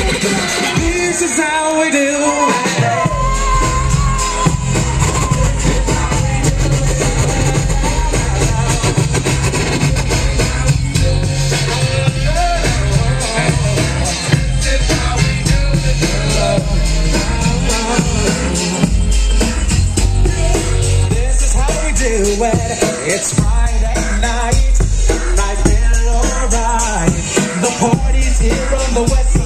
This is how we do. It's Friday night, and I feel alright. The party's here on the west side.